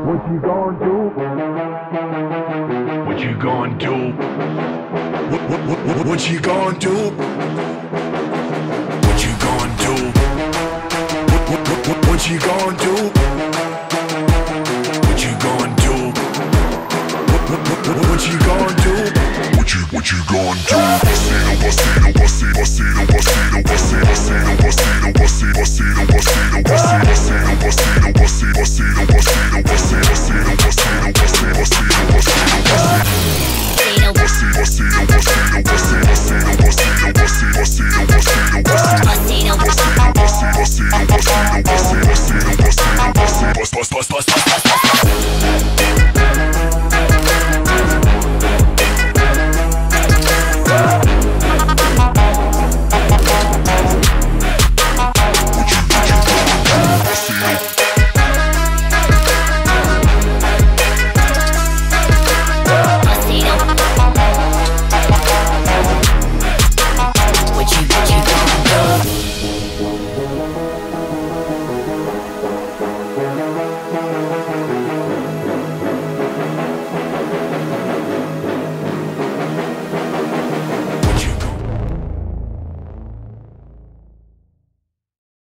What you gonna do? What you gonna do? What you gonna do? What you gonna do? What you gonna do? What you gonna do? What you gonna do? What you gonna do? Bust it, bust it, bust it, bust it,